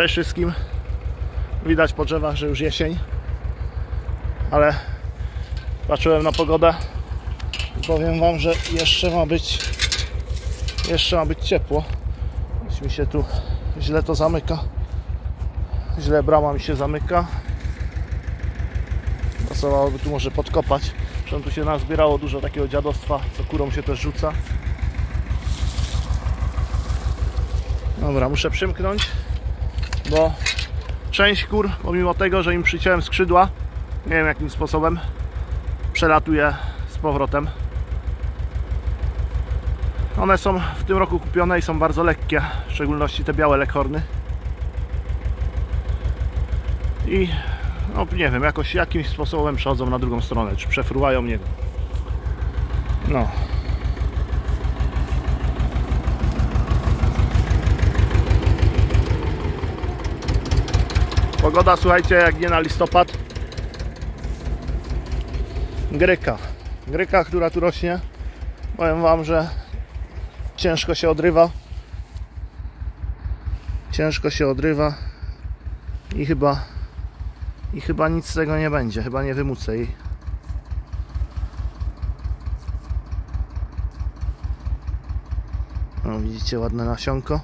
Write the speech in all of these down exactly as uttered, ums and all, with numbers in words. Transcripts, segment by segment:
Cześć wszystkim. Widać po drzewach, że już jesień, ale patrzyłem na pogodę i powiem wam, że jeszcze ma być jeszcze ma być ciepło. Już mi się tu źle to zamyka. Źle brama mi się zamyka. Pasowałoby tu może podkopać. Zresztą tu się nazbierało dużo takiego dziadostwa, co kurą się też rzuca. Dobra, muszę przymknąć, bo część kur, pomimo tego, że im przyciąłem skrzydła, nie wiem jakim sposobem, przelatuje z powrotem. One są w tym roku kupione i są bardzo lekkie, w szczególności te białe leghorny. I no nie wiem, jakoś jakimś sposobem przechodzą na drugą stronę, czy przefruwają, nie wiem. No. Pogoda, słuchajcie, jak nie na listopad. Gryka. Gryka, która tu rośnie. Powiem wam, że ciężko się odrywa. Ciężko się odrywa. I chyba I chyba nic z tego nie będzie. Chyba nie wymucę jej. No, widzicie, ładne nasionko.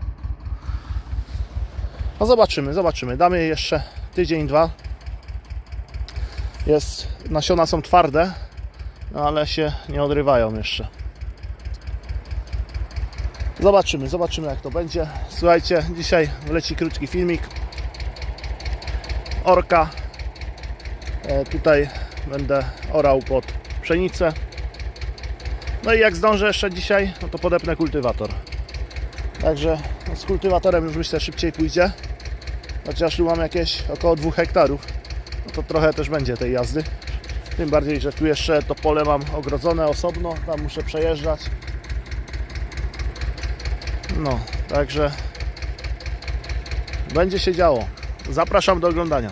No zobaczymy, zobaczymy. Damy jej jeszcze tydzień, dwa. Jest, nasiona są twarde, no ale się nie odrywają jeszcze. Zobaczymy, zobaczymy jak to będzie. Słuchajcie, dzisiaj wleci krótki filmik. Orka. E, tutaj będę orał pod pszenicę. No i jak zdążę jeszcze dzisiaj, no to podepnę kultywator. Także no, z kultywatorem już myślę szybciej pójdzie. Chociaż tu mam jakieś około dwóch hektarów. No to trochę też będzie tej jazdy. Tym bardziej, że tu jeszcze to pole mam ogrodzone osobno. Tam muszę przejeżdżać. No, także będzie się działo. Zapraszam do oglądania.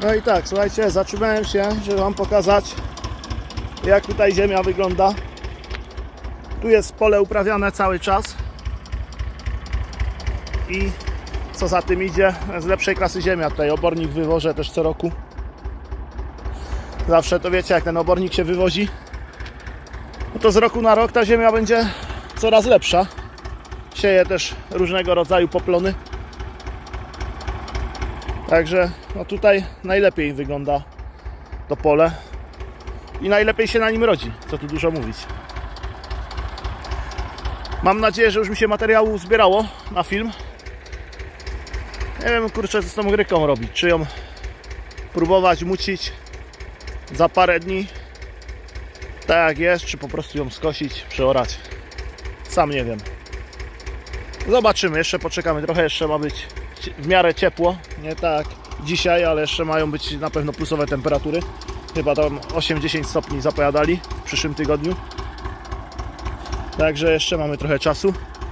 No i tak, słuchajcie, zatrzymałem się, żeby wam pokazać, jak tutaj ziemia wygląda. Tu jest pole uprawiane cały czas i co za tym idzie, z lepszej klasy ziemia. Tutaj obornik wywożę też co roku. Zawsze to wiecie, jak ten obornik się wywozi, no to z roku na rok ta ziemia będzie coraz lepsza. Sieje też różnego rodzaju poplony. Także no tutaj najlepiej wygląda to pole i najlepiej się na nim rodzi, co tu dużo mówić. Mam nadzieję, że już mi się materiału zbierało na film. Nie wiem, kurczę, co z tą gryką robić. Czy ją próbować mucić za parę dni, tak jak jest, czy po prostu ją skosić, przeorać. Sam nie wiem. Zobaczymy, jeszcze poczekamy trochę, jeszcze ma być w miarę ciepło. Nie tak dzisiaj, ale jeszcze mają być na pewno plusowe temperatury. Chyba tam osiem dziesięć stopni zapowiadali w przyszłym tygodniu. Także jeszcze mamy trochę czasu.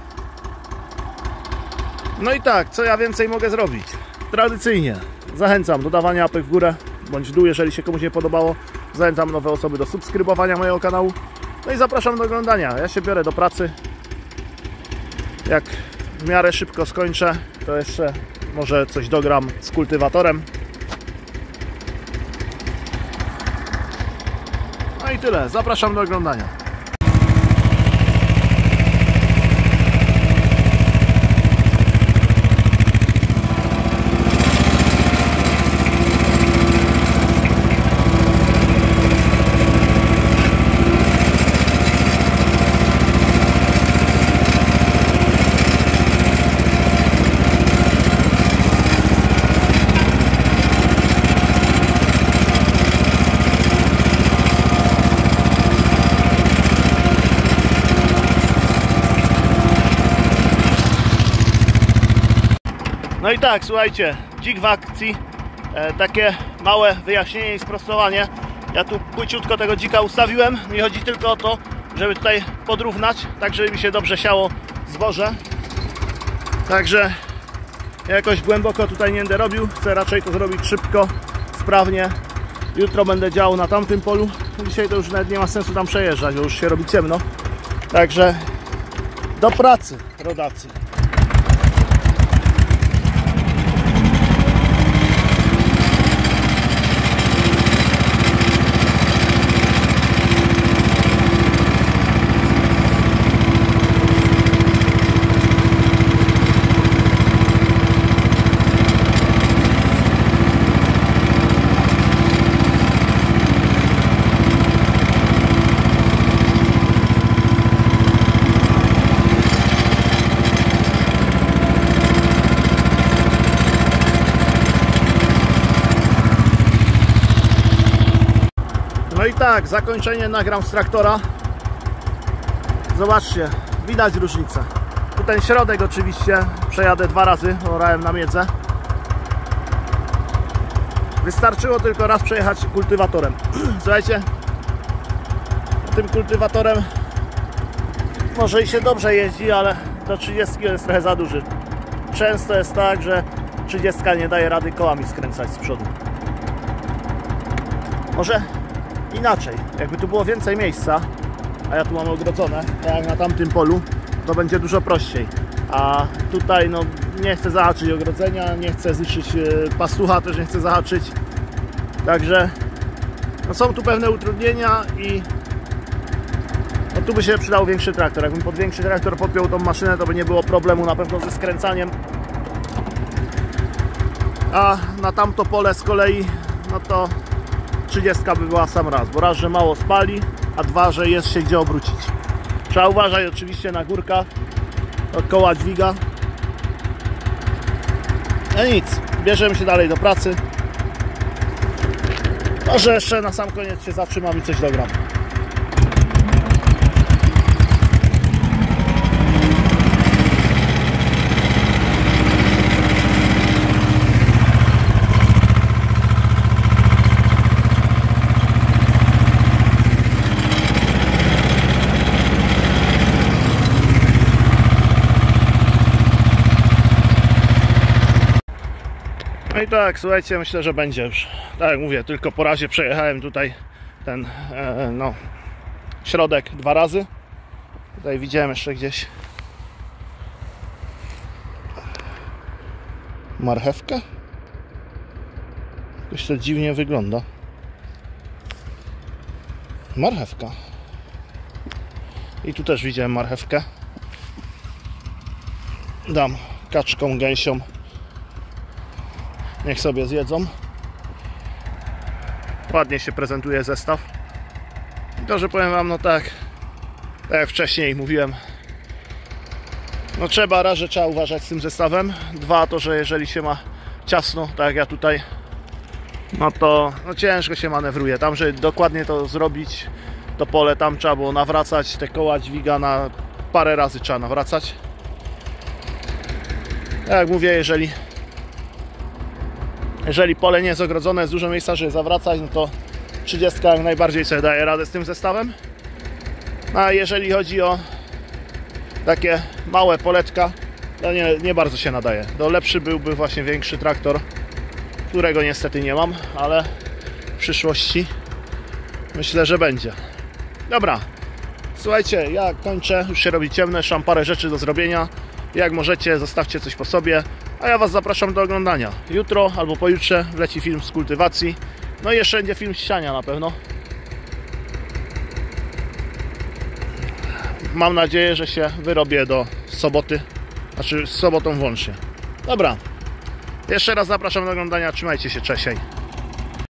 No i tak, co ja więcej mogę zrobić? Tradycyjnie zachęcam do dawania łapek w górę bądź w dół, jeżeli się komuś nie podobało. Zachęcam nowe osoby do subskrybowania mojego kanału. No i zapraszam do oglądania. Ja się biorę do pracy. Jak w miarę szybko skończę, to jeszcze może coś dogram z kultywatorem. No i tyle. Zapraszam do oglądania. No i tak, słuchajcie, dzik w akcji, e, takie małe wyjaśnienie i sprostowanie. Ja tu płyciutko tego dzika ustawiłem, mi chodzi tylko o to, żeby tutaj podrównać, tak żeby mi się dobrze siało zboże. Także jakoś głęboko tutaj nie będę robił, chcę raczej to zrobić szybko, sprawnie. Jutro będę działał na tamtym polu, dzisiaj to już nawet nie ma sensu tam przejeżdżać, bo już się robi ciemno. Także do pracy, rodacy. No i tak, zakończenie nagram z traktora. Zobaczcie, widać różnicę. Tu ten środek oczywiście przejadę dwa razy, orałem na miedzę. Wystarczyło tylko raz przejechać kultywatorem. Słuchajcie, tym kultywatorem może i się dobrze jeździ, ale do trzydziestki jest trochę za duży. Często jest tak, że trzydziestka nie daje rady kołami skręcać z przodu. Może inaczej, jakby tu było więcej miejsca, a ja tu mam ogrodzone, jak na tamtym polu, to będzie dużo prościej. A tutaj no nie chcę zahaczyć ogrodzenia, nie chcę zniszczyć pastucha, też nie chcę zahaczyć. Także no są tu pewne utrudnienia i no tu by się przydał większy traktor. Jakbym pod większy traktor podpiął tą maszynę, to by nie było problemu na pewno ze skręcaniem. A na tamto pole z kolei, no to trzydziestka by była sam raz, bo raz, że mało spali, a dwa, że jest się gdzie obrócić. Trzeba uważać oczywiście na górkach, od koła dźwiga. No nic, bierzemy się dalej do pracy. Może jeszcze na sam koniec się zatrzymam i coś dogram. No No i tak, słuchajcie, myślę, że będzie już. Tak jak mówię, tylko po razie przejechałem tutaj ten e, no, środek dwa razy. Tutaj widziałem jeszcze gdzieś marchewkę. Jakoś to dziwnie wygląda. Marchewka. I tu też widziałem marchewkę. Dam kaczkom, gęsiom. Niech sobie zjedzą. Ładnie się prezentuje zestaw. I to, że powiem wam, no tak, tak jak wcześniej mówiłem, no trzeba, raz, że trzeba uważać z tym zestawem. Dwa, to, że jeżeli się ma ciasno, tak jak ja tutaj, no to no ciężko się manewruje. Tam, żeby dokładnie to zrobić, to pole tam trzeba było nawracać, te koła dźwiga na parę razy trzeba nawracać. Tak jak mówię, jeżeli jeżeli pole nie jest ogrodzone, jest dużo miejsca, żeby zawracać, no to trzydziestka jak najbardziej sobie daje radę z tym zestawem. A jeżeli chodzi o takie małe poletka, to nie, nie bardzo się nadaje. To lepszy byłby właśnie większy traktor, którego niestety nie mam, ale w przyszłości myślę, że będzie. Dobra, słuchajcie, ja kończę, już się robi ciemno, jeszcze mam parę rzeczy do zrobienia. Jak możecie, zostawcie coś po sobie, a ja was zapraszam do oglądania. Jutro albo pojutrze wleci film z kultywacji, no i jeszcze będzie film z siania na pewno. Mam nadzieję, że się wyrobię do soboty, znaczy z sobotą włącznie. Dobra, jeszcze raz zapraszam do oglądania, trzymajcie się, cześć.